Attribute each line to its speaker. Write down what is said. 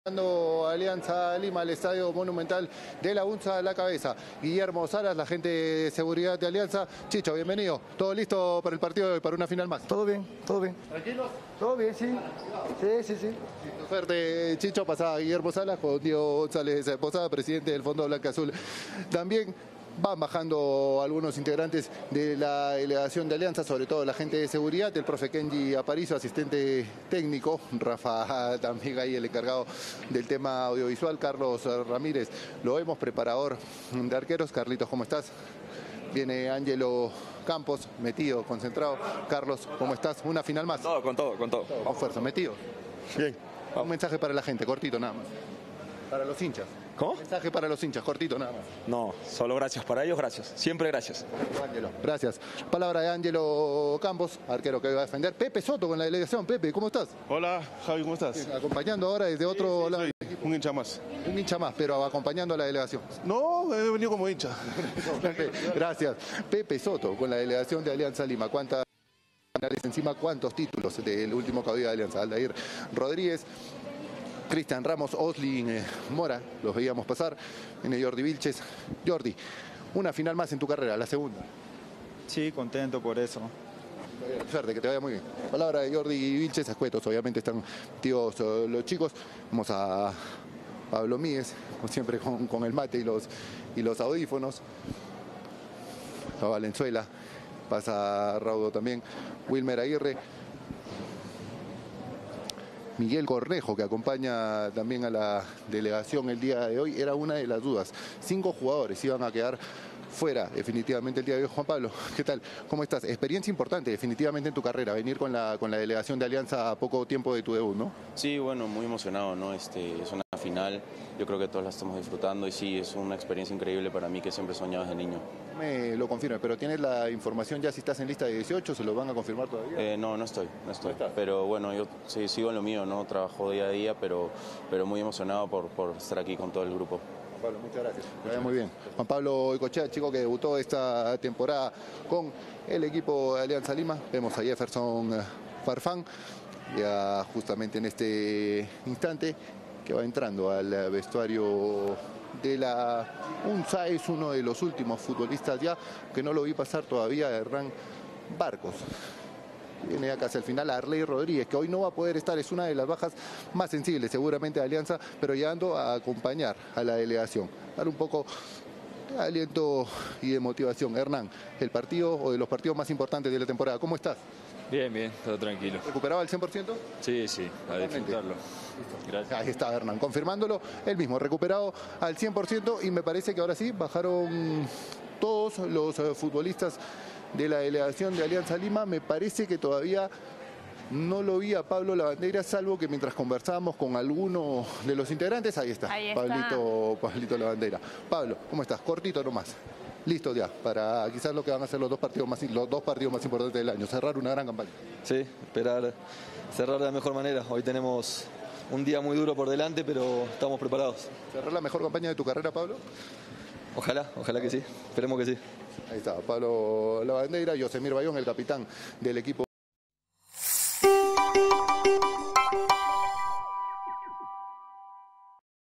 Speaker 1: Alianza Lima al Estadio Monumental de la UNSA a la cabeza. Guillermo Salas, la gente de seguridad de Alianza. Chicho, bienvenido. ¿Todo listo para el partido de hoy, para una final más?
Speaker 2: Todo bien, todo bien.
Speaker 1: ¿Tranquilos?
Speaker 2: Todo bien, sí. Sí.
Speaker 1: Suerte, Chicho. Pasaba Guillermo Salas con Diego González Posada, presidente del Fondo Blanca Azul. También van bajando algunos integrantes de la delegación de Alianza, sobre todo la gente de seguridad, el profe Kenji Aparicio, asistente técnico, Rafa también ahí el encargado del tema audiovisual, Carlos Ramírez, lo vemos, preparador de arqueros. Carlitos, ¿cómo estás? Viene Ángelo Campos, metido, concentrado. Carlos, ¿cómo estás? Una final más.
Speaker 3: Con todo.
Speaker 1: Con fuerza, metido.
Speaker 3: Bien.
Speaker 1: Un mensaje para la gente, cortito nada más. Para los hinchas.
Speaker 3: ¿Cómo?
Speaker 1: Un mensaje para los hinchas, cortito nada más.
Speaker 3: No, solo gracias. Para ellos, gracias. Siempre gracias.
Speaker 1: Ángelo, gracias. Palabra de Ángelo Campos, arquero que va a defender. Pepe Soto con la delegación. Pepe, ¿cómo estás?
Speaker 4: Hola, Javi, ¿cómo estás?
Speaker 1: Acompañando ahora desde otro lado.
Speaker 4: Soy un hincha más.
Speaker 1: Un hincha más, pero acompañando a la delegación.
Speaker 4: No, he venido como hincha.
Speaker 1: Gracias. Pepe Soto con la delegación de Alianza Lima. ¿Cuántas finales encima? ¿Cuántos títulos del último caudillo de Alianza? Aldair Rodríguez, Cristian Ramos, Oslin Mora, los veíamos pasar. Viene Jordi Vilches. Jordi, una final más en tu carrera, la segunda.
Speaker 5: Sí, contento por eso.
Speaker 1: Suerte, que te vaya muy bien. Palabra de Jordi Vilches, escuetos, obviamente están tíos los chicos. Vamos a Pablo Míez, como siempre con el mate y los audífonos. A Valenzuela, pasa Raudo también. Wilmer Aguirre. Miguel Cornejo, que acompaña también a la delegación el día de hoy, era una de las dudas. 5 jugadores iban a quedar fuera definitivamente el día de hoy. Juan Pablo, ¿qué tal? ¿Cómo estás? Experiencia importante definitivamente en tu carrera, venir con la delegación de Alianza a poco tiempo de tu debut, ¿no?
Speaker 6: Sí, bueno, muy emocionado, ¿no? Es una final, yo creo que todos la estamos disfrutando y sí, es una experiencia increíble para mí que siempre he soñado desde niño.
Speaker 1: Me lo confirma, pero ¿tienes la información ya si estás en lista de 18? ¿Se lo van a confirmar todavía?
Speaker 6: No estoy. Pero bueno, yo sí, sigo en lo mío, ¿no? Trabajo día a día, pero muy emocionado por estar aquí con todo el grupo.
Speaker 1: Juan Pablo, muchas gracias. Que vaya muy bien. Juan Pablo Icochea, chico que debutó esta temporada con el equipo de Alianza Lima. Vemos a Jefferson Farfán, ya justamente en este instante, que va entrando al vestuario de la UNSA. Es uno de los últimos futbolistas ya, que no lo vi pasar todavía, Hernán Barcos. Viene acá hacia el final Arley Rodríguez, que hoy no va a poder estar, es una de las bajas más sensibles seguramente de Alianza, pero llegando a acompañar a la delegación, dar un poco de aliento y de motivación. Hernán, el partido o de los partidos más importantes de la temporada, ¿cómo estás?
Speaker 7: Bien, todo tranquilo.
Speaker 1: ¿Recuperado al 100%?
Speaker 7: Sí, a disfrutarlo. Gracias.
Speaker 1: Ahí está Hernán, confirmándolo, él mismo, recuperado al 100%, y me parece que ahora sí bajaron todos los futbolistas de la delegación de Alianza Lima. Me parece que todavía no lo vi a Pablo Lavandeira, salvo que mientras conversábamos con alguno de los integrantes, ahí está. Pablito Lavandeira. Pablo, ¿cómo estás? Cortito nomás. Listo ya, para quizás lo que van a ser los dos partidos más importantes del año, cerrar una gran campaña.
Speaker 8: Sí, esperar cerrar de la mejor manera. Hoy tenemos un día muy duro por delante, pero estamos preparados.
Speaker 1: ¿Cerrar la mejor campaña de tu carrera, Pablo?
Speaker 8: Ojalá que sí. Esperemos que sí.
Speaker 1: Ahí está, Pablo Lavandeira, Yosemir Bayón, el capitán del equipo.